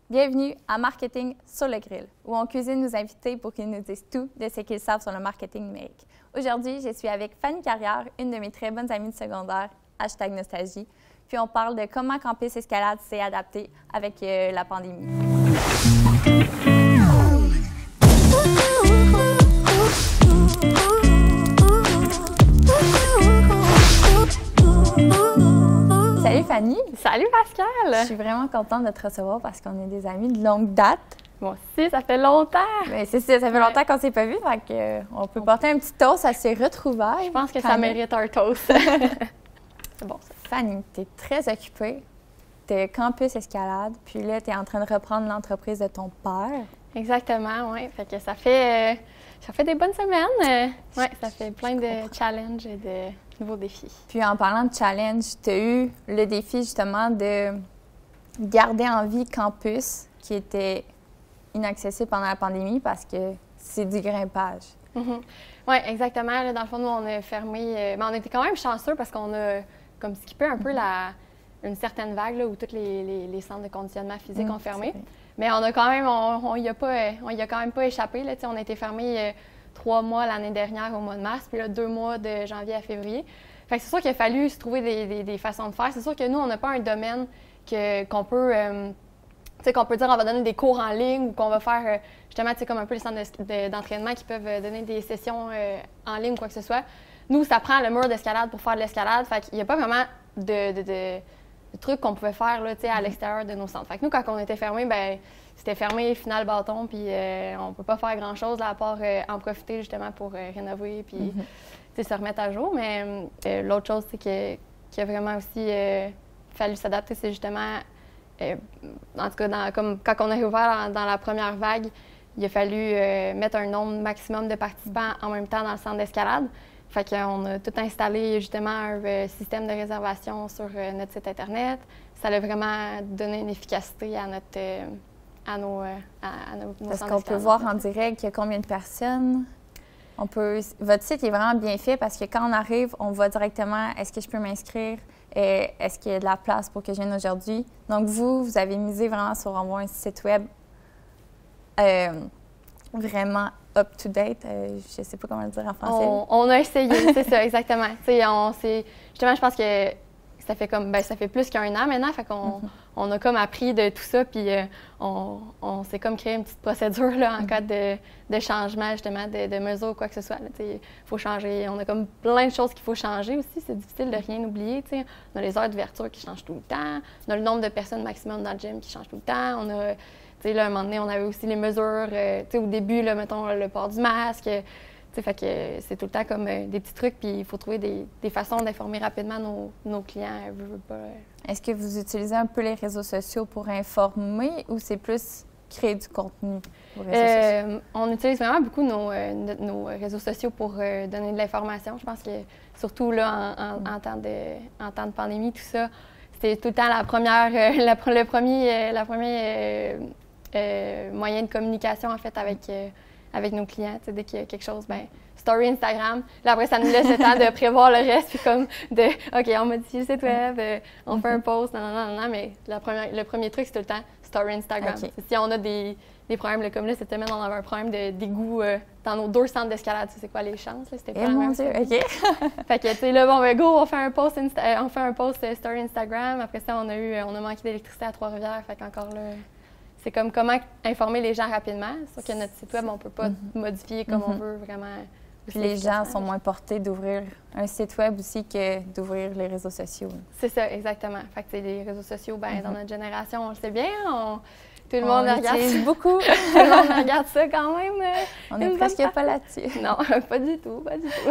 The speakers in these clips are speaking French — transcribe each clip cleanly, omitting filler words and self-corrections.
Bienvenue à Marketing sur le grill, où on cuisine nos invités pour qu'ils nous disent tout de ce qu'ils savent sur le marketing numérique. Aujourd'hui, je suis avec Fanny Carrière, une de mes très bonnes amies de secondaire, #nostalgie. Puis on parle de comment Campus Escalade s'est adapté avec la pandémie. Salut Fanny! Salut Pascal! Je suis vraiment contente de te recevoir parce qu'on est des amis de longue date. Moi aussi, ça fait longtemps! Mais c'est ça, ça fait longtemps qu'on ne s'est pas vu, donc on peut porter un petit toast à ces retrouvailles. Je pense que ça mérite un toast. C'est bon ça. Fanny, tu es très occupée de Campus Escalade, puis là, tu es en train de reprendre l'entreprise de ton père. Exactement, oui. Fait que ça fait des bonnes semaines. Oui, ça fait plein de challenges et de nouveaux défis. Puis en parlant de challenge, tu as eu le défi justement de garder en vie Campus, qui était inaccessible pendant la pandémie parce que c'est du grimpage. Mm-hmm. Oui, exactement. Là, dans le fond, nous, on a fermé. Mais on était quand même chanceux parce qu'on a comme skippé un peu une certaine vague là, où tous les centres de conditionnement physique ont fermé. Mais on a quand même, on y a quand même pas échappé. Là, on a été fermé 3 mois l'année dernière au mois de mars, puis là 2 mois de janvier à février. Fait que c'est sûr qu'il a fallu se trouver des façons de faire. C'est sûr que nous, on n'a pas un domaine qu'on peut dire on va donner des cours en ligne ou qu'on va faire justement comme un peu les centres d'entraînement qui peuvent donner des sessions en ligne ou quoi que ce soit. Nous, ça prend le mur d'escalade pour faire de l'escalade. Fait qu'il n'y a pas vraiment de trucs qu'on pouvait faire là, à l'extérieur de nos centres. Fait que nous, quand on était fermés, ben c'était fermé, final bâton, puis on peut pas faire grand-chose là, à part en profiter justement pour rénover puis se remettre à jour. Mais l'autre chose, c'est qu'il a vraiment aussi fallu s'adapter, c'est justement, en tout cas, comme quand on a réouvert dans la première vague, il a fallu mettre un nombre maximum de participants en même temps dans le centre d'escalade. Fait qu'on a tout installé justement un système de réservation sur notre site Internet. Ça a vraiment donné une efficacité à nos Parce qu'on peut voir en direct il y a combien de personnes. Votre site est vraiment bien fait parce que quand on arrive, on voit directement est-ce que je peux m'inscrire, est-ce qu'il y a de la place pour que je vienne aujourd'hui. Donc vous avez misé vraiment sur avoir un site web vraiment up-to-date. Je ne sais pas comment le dire en français. On a essayé, c'est ça, exactement. Justement, je pense que ça fait plus qu'1 an maintenant, fait qu'on a comme appris de tout ça, puis on s'est comme créé une petite procédure là, en cas de changement, justement, de mesures ou quoi que ce soit. Il faut changer. On a comme plein de choses qu'il faut changer aussi. C'est difficile de rien oublier. T'sais. On a les heures d'ouverture qui changent tout le temps. On a le nombre de personnes maximum dans le gym qui change tout le temps. On a, là, à un moment donné, on avait aussi les mesures. Au début, là, mettons, le port du masque. Fait que c'est tout le temps comme des petits trucs, puis il faut trouver des façons d'informer rapidement nos clients. Est-ce que vous utilisez un peu les réseaux sociaux pour informer ou c'est plus créer du contenu aux réseaux sociaux? On utilise vraiment beaucoup nos réseaux sociaux pour donner de l'information. Je pense que surtout là, en temps de pandémie, tout ça, c'était tout le temps le premier moyen de communication en fait avec nos clients. Dès qu'il y a quelque chose, ben story Instagram. Là, après, ça nous laisse le temps de prévoir le reste, puis comme OK, on modifie le site web, on fait un post, non, mais le premier truc, c'est tout le temps story Instagram. Okay. Si on a des problèmes, là, comme là, cette semaine, on avait un problème d'égout dans nos 2 centres d'escalade. C'est quoi les chances? Là? C'était pas mon Dieu, OK. Fait que, tu sais, là, bon, ben go, on fait un post story Instagram. Après ça, on a manqué d'électricité à Trois-Rivières. Fait qu'encore là, c'est comme comment informer les gens rapidement. Sauf que notre site web, on peut pas modifier comme on veut vraiment. Puis les gens sont moins portés d'ouvrir un site web aussi que d'ouvrir les réseaux sociaux. C'est ça, exactement. Fait que les réseaux sociaux, ben dans notre génération, on le sait bien, tout le monde regarde beaucoup. Tout le monde regarde ça quand même. On n'est presque pas là-dessus. Non, pas du tout.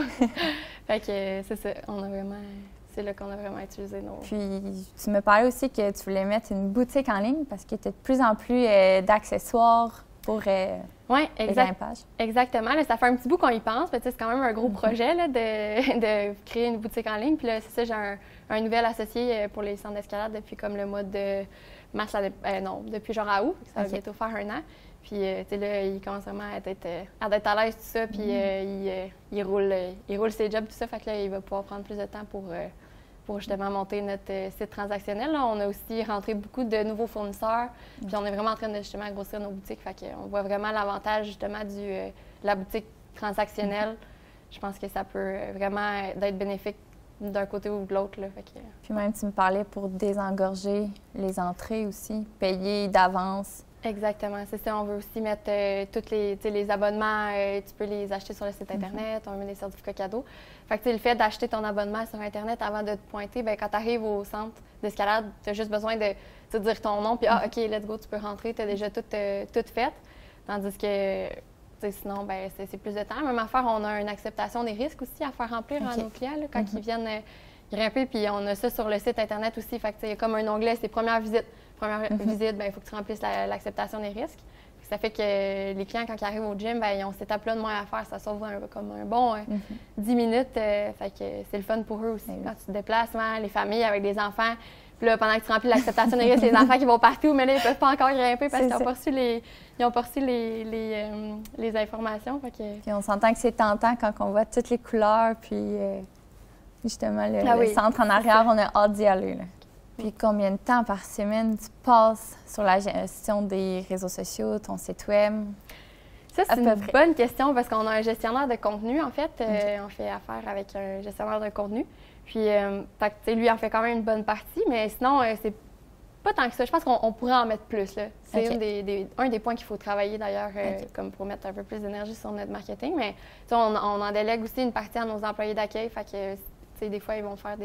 Fait que c'est ça, c'est là qu'on a vraiment utilisé nos... Puis, tu me parlais aussi que tu voulais mettre une boutique en ligne parce que tu as de plus en plus d'accessoires pour les grimpages. Exactement. Là, ça fait un petit bout qu'on y pense. C'est quand même un gros projet là, de créer une boutique en ligne. Puis là, c'est ça, j'ai un nouvel associé pour les centres d'escalade depuis comme le mois de mars, depuis genre à août. Ça va bientôt faire 1 an. Puis, là, il commence vraiment à être à l'aise, tout ça. Puis, il roule ses jobs, tout ça. Fait que là, il va pouvoir prendre plus de temps pour pour justement monter notre site transactionnel. Là, on a aussi rentré beaucoup de nouveaux fournisseurs, puis on est vraiment en train de justement grossir nos boutiques. Fait qu'on voit vraiment l'avantage justement de la boutique transactionnelle. Je pense que ça peut vraiment être bénéfique d'un côté ou de l'autre. Puis même, tu me parlais pour désengorger les entrées aussi, payer d'avance. Exactement, c'est ça. On veut aussi mettre tous les abonnements, tu peux les acheter sur le site Internet, on met des certificats cadeaux. Fait que le fait d'acheter ton abonnement sur Internet avant de te pointer, bien, quand tu arrives au centre d'escalade, tu as juste besoin de dire ton nom, puis OK, let's go, tu peux rentrer, tu as déjà tout fait. Tandis que sinon, ben, c'est plus de temps. Même affaire, on a une acceptation des risques aussi à faire remplir à nos clients là, quand ils viennent grimper, puis on a ça sur le site Internet aussi. Fait que il y a comme un onglet, c'est première visite. Première visite, il faut que tu remplisses l'acceptation des risques. Ça fait que les clients, quand ils arrivent au gym, ben, ils ont cette étape-là de moins à faire. Ça sauve comme un bon 10 minutes. Fait que c'est le fun pour eux aussi. Quand tu te déplaces, les familles avec des enfants, puis là, pendant que tu remplis l'acceptation des risques, les enfants qui vont partout, mais là, ils ne peuvent pas encore grimper parce qu'ils n'ont pas reçu les informations. Fait que... Puis on s'entend que c'est tentant quand on voit toutes les couleurs, puis justement, le centre en arrière, on a hâte d'y aller. Là. Puis combien de temps par semaine tu passes sur la gestion des réseaux sociaux, ton site web? Ça, c'est une bonne question parce qu'on a un gestionnaire de contenu, en fait. On fait affaire avec un gestionnaire de contenu. Puis, lui, en fait quand même une bonne partie, mais sinon, c'est pas tant que ça. Je pense qu'on pourrait en mettre plus. C'est un des points qu'il faut travailler, d'ailleurs, comme pour mettre un peu plus d'énergie sur notre marketing. Mais on en délègue aussi une partie à nos employés d'accueil. Fait que, des fois, ils vont faire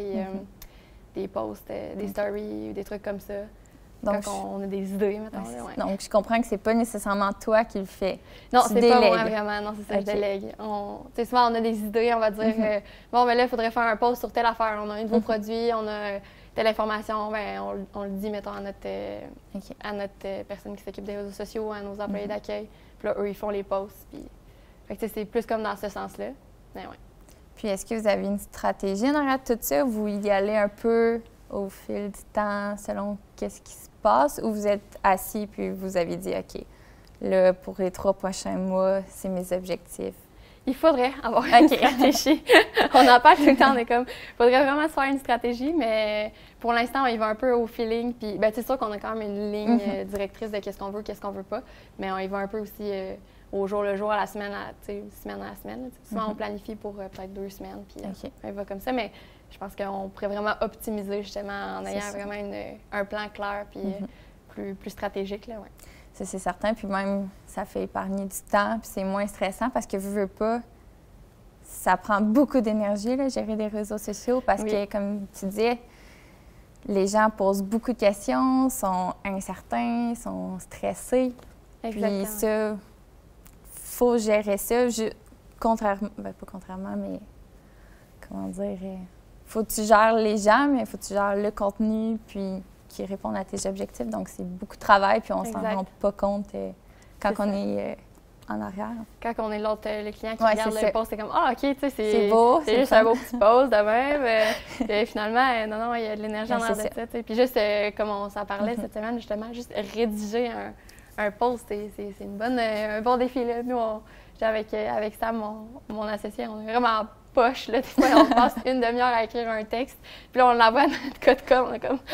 des posts, des stories ou des trucs comme ça. Donc, quand on a des idées, mettons. Donc, je comprends que c'est pas nécessairement toi qui le fais. Non, c'est pas moi vraiment. Non, c'est ça, je délègue. Souvent, on a des idées, on va dire, bon, mais là, il faudrait faire un post sur telle affaire. On a un nouveau produit, on a telle information. Bien, on le dit, mettons, à notre personne qui s'occupe des réseaux sociaux, à nos employés d'accueil. Puis là, eux, ils font les posts. Puis, fait que c'est plus comme dans ce sens-là. Mais ouais. Puis, est-ce que vous avez une stratégie en arrière de tout ça? Vous y allez un peu au fil du temps, selon qu'est-ce qui se passe, ou vous êtes assis puis vous avez dit, OK, là, pour les 3 prochains mois, c'est mes objectifs? Il faudrait avoir une stratégie. On en parle tout le temps, on est comme, il faudrait vraiment se faire une stratégie, mais pour l'instant, on y va un peu au feeling. Puis, ben, c'est sûr qu'on a quand même une ligne directrice de qu'est-ce qu'on veut, qu'est-ce qu'on veut pas, mais on y va un peu aussi au jour le jour, à la semaine, semaine à la semaine. Souvent, on planifie pour peut-être 2 semaines, puis on y va comme ça, mais je pense qu'on pourrait vraiment optimiser justement en ayant vraiment un plan clair puis plus stratégique. Là, Ça, c'est certain. Puis même, ça fait épargner du temps puis c'est moins stressant parce que, veux pas, ça prend beaucoup d'énergie, là, gérer les réseaux sociaux parce que, comme tu disais, les gens posent beaucoup de questions, sont incertains, sont stressés. Exactement. Puis ça, faut gérer ça. Contrairement, pas contrairement, mais comment dire... faut que tu gères les gens, mais il faut que tu gères le contenu, puis qui répondent à tes objectifs. Donc, c'est beaucoup de travail, puis on s'en rend pas compte quand on est en arrière. Quand on est le client qui regarde le post, c'est comme « Ah, OK, tu sais, c'est beau, c'est juste un beau petit post de même. » Et finalement, non, il y a de l'énergie en arrière de ça. Puis juste, comme on s'en parlait cette semaine, justement, juste rédiger un post, c'est un bon défi. Là. Nous, avec Sam, mon associé, on est vraiment poche, là. Des fois, on passe une demi-heure à écrire un texte, puis là, on l'envoie à notre code com. On est comme,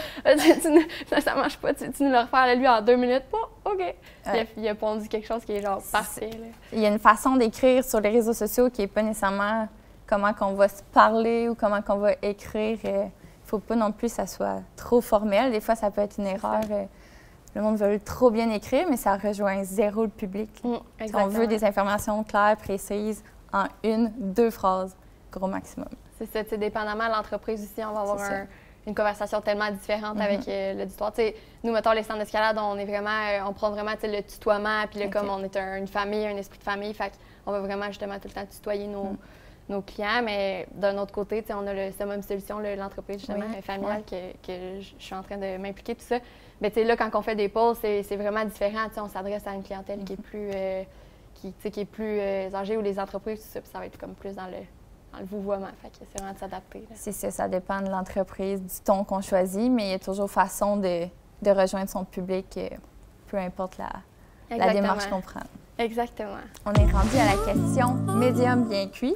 ça marche pas, tu nous le refais, lui, en 2 minutes. Oh, OK. Il a pondu quelque chose qui est genre parfait. Là. Il y a une façon d'écrire sur les réseaux sociaux qui n'est pas nécessairement comment qu'on va se parler ou comment qu'on va écrire. Il ne faut pas non plus que ça soit trop formel. Des fois, ça peut être une erreur. Le monde veut trop bien écrire, mais ça rejoint zéro le public. On veut des informations claires, précises, en 1-2 phrases. Gros maximum. C'est ça, dépendamment de l'entreprise aussi, on va avoir une conversation tellement différente avec l'auditoire. Nous, mettons, les centres d'escalade, on prend vraiment le tutoiement, puis là, comme on est une famille, un esprit de famille, fait qu'on va vraiment justement tout le temps tutoyer nos clients, mais d'un autre côté, on a le Summum Solutions, l'entreprise justement familiale que je suis en train de m'impliquer, tout ça. Mais là, quand on fait des posts, c'est vraiment différent, on s'adresse à une clientèle qui est plus, qui est plus âgée ou les entreprises, tout ça, puis ça va être comme plus dans le vouvoiement. Fait que c'est vraiment de s'adapter. C'est ça, ça dépend de l'entreprise, du ton qu'on choisit, mais il y a toujours façon de rejoindre son public, peu importe la démarche qu'on prend. Exactement. On est rendu à la question médium bien cuit.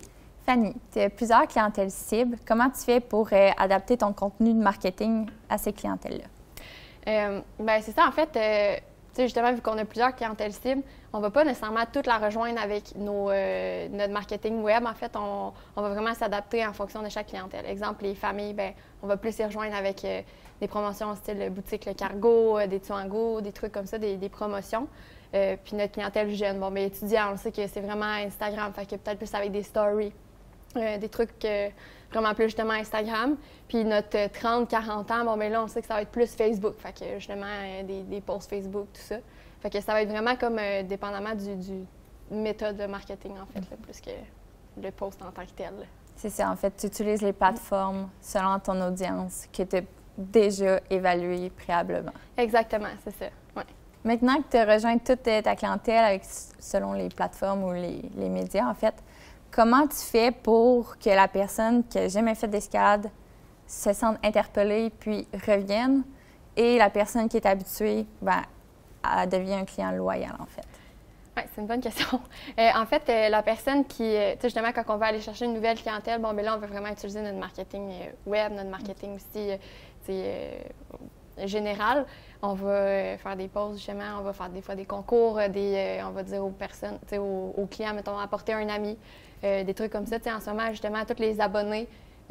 Fanny, tu as plusieurs clientèles cibles. Comment tu fais pour adapter ton contenu de marketing à ces clientèles-là? Bien, c'est ça, en fait, tu sais, justement, vu qu'on a plusieurs clientèles cibles, on ne va pas nécessairement toutes la rejoindre avec notre marketing web. En fait, on va vraiment s'adapter en fonction de chaque clientèle. Exemple, les familles, bien, on va plus y rejoindre avec des promotions style boutique Le Cargo, des tuos en go, des trucs comme ça, des promotions. Puis notre clientèle jeune, bon, bien, étudiant, on sait que c'est vraiment Instagram, fait que peut-être plus avec des stories. Des trucs vraiment plus justement Instagram. Puis notre 30-40 ans, bon, mais là, on sait que ça va être plus Facebook. Fait que justement, des posts Facebook, tout ça. Fait que ça va être vraiment comme dépendamment du méthode de marketing, en fait, là, plus que le post en tant que tel. C'est ça, en fait, tu utilises les plateformes selon ton audience que tu as déjà évaluée préalablement. Exactement, c'est ça. Ouais. Maintenant que tu as rejoint toute ta clientèle selon les plateformes ou les médias, en fait, comment tu fais pour que la personne qui n'a jamais fait d'escalade se sente interpellée puis revienne et la personne qui est habituée, bien, elle devient un client loyal, en fait? Oui, c'est une bonne question. En fait, la personne qui, tu sais, justement, quand on va aller chercher une nouvelle clientèle, bon, bien là, on va vraiment utiliser notre marketing web, notre marketing aussi, tu sais, général. On va faire des posts, justement, on va faire des fois des concours, on va dire aux personnes, tu sais, aux clients, mettons, apporter un ami. Des trucs comme ça. Tu sais, en ce moment, justement, tous les abonnés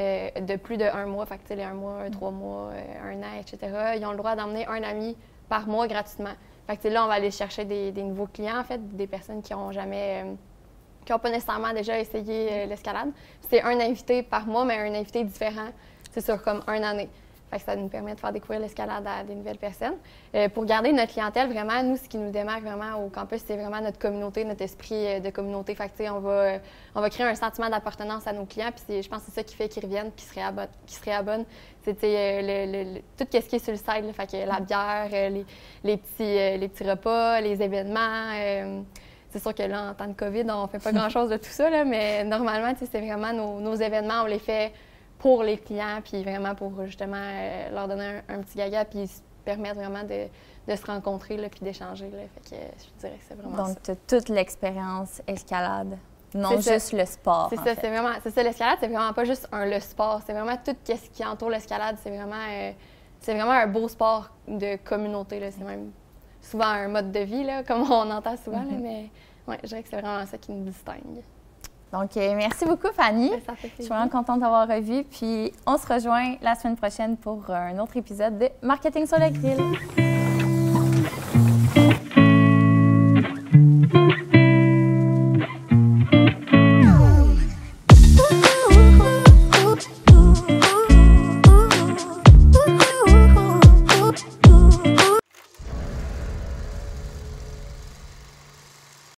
de plus de 1 mois, fait que, tu sais, les 1 mois, 3 mois, 1 an, etc., ils ont le droit d'emmener un ami par mois gratuitement. Fait que, tu sais, là, on va aller chercher des nouveaux clients, en fait, des personnes qui n'ont jamais, qui n'ont pas nécessairement déjà essayé l'escalade. C'est un invité par mois, mais un invité différent, c'est sur comme 1 année. Fait que ça nous permet de faire découvrir l'escalade à des nouvelles personnes. Pour garder notre clientèle, vraiment, nous, ce qui nous démarque vraiment au campus, c'est vraiment notre communauté, notre esprit de communauté. Fait que, tu sais, on va créer un sentiment d'appartenance à nos clients, puis je pense que c'est ça qui fait qu'ils reviennent, puis qu'ils se réabonnent. C'est, tu sais, tout ce qui est sur le site, là, fait que la bière, les petits repas, les événements. C'est sûr que là, en temps de COVID, on fait pas grand-chose de tout ça, là, mais normalement, tu sais, c'est vraiment nos événements, on les fait pour les clients, puis vraiment pour justement leur donner un petit gaga, puis se permettre vraiment de se rencontrer, là, puis d'échanger. Là. Fait que je dirais que c'est vraiment ça. Donc, tu as toute l'expérience escalade, non juste le sport. C'est ça, c'est ça, l'escalade, c'est vraiment pas juste le sport, c'est vraiment tout ce qui entoure l'escalade. C'est vraiment un beau sport de communauté, là. C'est même souvent un mode de vie, là, comme on entend souvent, là, mais ouais, je dirais que c'est vraiment ça qui nous distingue. Donc, merci beaucoup, Fanny. Ça fait plaisir. Je suis vraiment contente d'avoir revu. Puis, on se rejoint la semaine prochaine pour un autre épisode de Marketing sur le grill.